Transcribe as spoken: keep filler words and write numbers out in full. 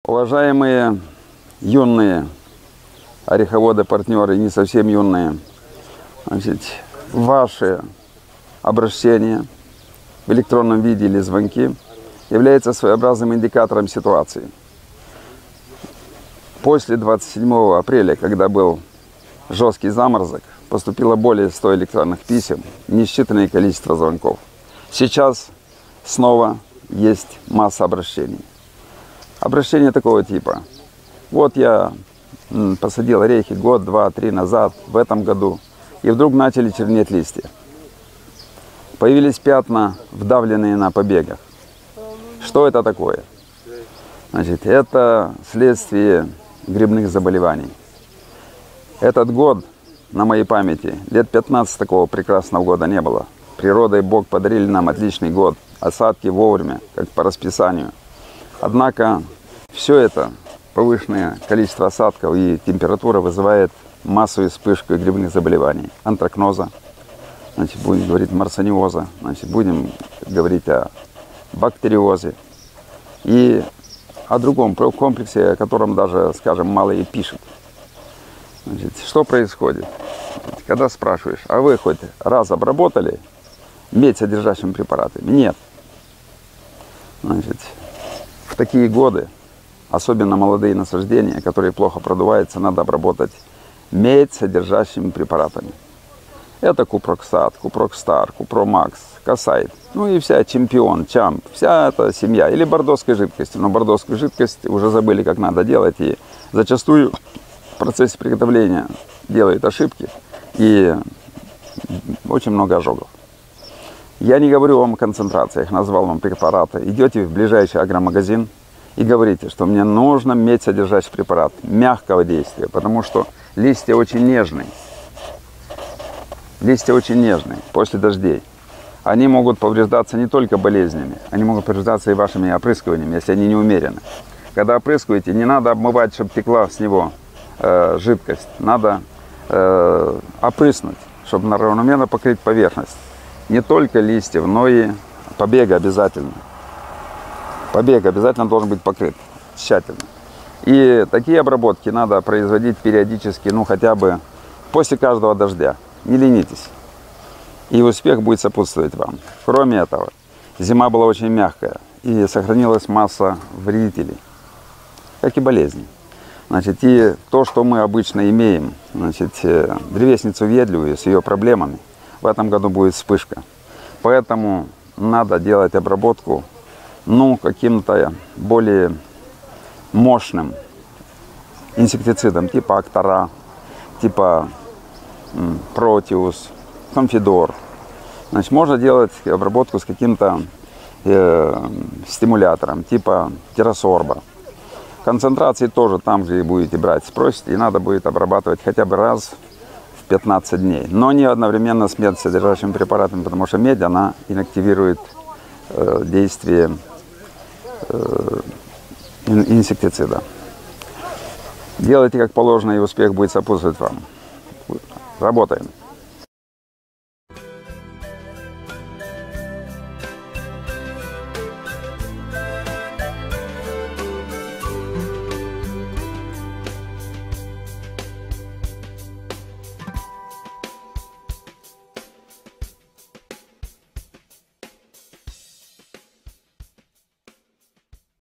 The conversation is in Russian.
Уважаемые юные ореховоды-партнеры, не совсем юные, значит, ваши обращения в электронном виде или звонки являются своеобразным индикатором ситуации. После двадцать седьмого апреля, когда был жесткий заморозок, поступило более ста электронных писем, несчитанное количество звонков. Сейчас снова есть масса обращений. Обращение такого типа. Вот я посадил орехи год, два, три назад, в этом году, и вдруг начали чернеть листья. Появились пятна, вдавленные на побегах. Что это такое? Значит, это следствие грибных заболеваний. Этот год, на моей памяти, лет пятнадцать такого прекрасного года не было. Природа и Бог подарили нам отличный год, осадки вовремя, как по расписанию. Однако все это, повышенное количество осадков и температура, вызывает массовую вспышку грибных заболеваний. Антракноза, значит, будем говорить марсониоза, значит, будем говорить о бактериозе и о другом комплексе, о котором даже, скажем, мало и пишет. Значит, что происходит? Когда спрашиваешь, а вы хоть раз обработали медь содержащими препаратами? Нет. Значит, в такие годы, особенно молодые насаждения, которые плохо продуваются, надо обработать медь содержащими препаратами. Это Купроксат, Купрокстар, Купромакс, Касайт, ну и вся Чемпион, Чамп, вся эта семья. Или бордоской жидкости. Но бордоскую жидкость уже забыли, как надо делать. И зачастую в процессе приготовления делают ошибки и очень много ожогов. Я не говорю вам о концентрациях, назвал вам препараты. Идете в ближайший агромагазин и говорите, что мне нужно медь содержащий препарат мягкого действия, потому что листья очень нежные. Листья очень нежные после дождей. Они могут повреждаться не только болезнями, они могут повреждаться и вашими опрыскиваниями, если они не умерены. Когда опрыскиваете, не надо обмывать, чтобы текла с него э, жидкость. Надо э, опрыснуть, чтобы равномерно покрыть поверхность. Не только листьев, но и побега обязательно. Побег обязательно должен быть покрыт тщательно. И такие обработки надо производить периодически, ну хотя бы после каждого дождя. Не ленитесь. И успех будет сопутствовать вам. Кроме этого, зима была очень мягкая, и сохранилась масса вредителей, как и болезней. Значит, и то, что мы обычно имеем, значит, древесницу въедливую с ее проблемами, в этом году будет вспышка. Поэтому надо делать обработку, ну, каким-то более мощным инсектицидом, типа Актара, типа Протиус, Конфидор. Значит, можно делать обработку с каким-то э, стимулятором, типа Террасорба. Концентрации тоже там же и будете брать, спросите, и надо будет обрабатывать хотя бы раз в пятнадцать дней. Но не одновременно с медь содержащими препаратами, потому что медь, она инактивирует э, действие э, инсектицида. Делайте как положено, и успех будет сопутствовать вам. Работаем.